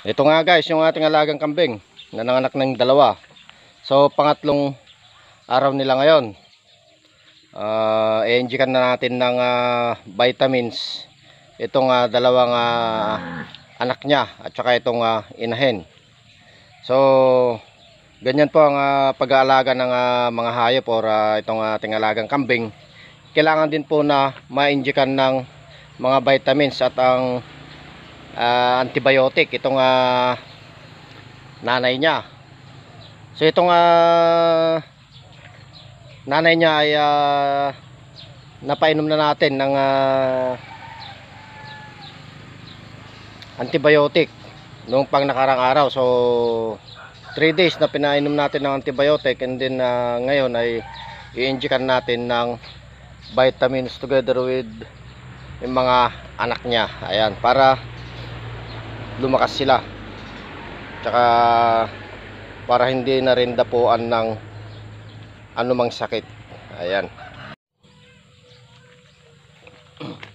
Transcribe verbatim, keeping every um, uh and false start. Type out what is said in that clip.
Ito nga guys, yung ating alagang kambing na nanganak ng dalawa. So pangatlong araw nila ngayon. uh, I-injikan na natin ng uh, vitamins itong uh, dalawang uh, anak niya at saka itong uh, inahin. So ganyan po ang uh, pag-aalaga ng uh, mga hayop or uh, itong ating alagang kambing. Kailangan din po na ma-injikan ng mga vitamins at ang uh, antibiotic itong uh, nanay niya. So itong uh, nanay niya ay uh, napainom na natin ng uh, antibiotic noong pang nakarang araw. So three days na pinainom natin ng antibiotic, and then uh, ngayon ay i-injikan natin ng vitamins together with yung mga anak niya. Ayan, para lumakas sila, tsaka para hindi na rin dapuan ng anumang sakit. Ayan.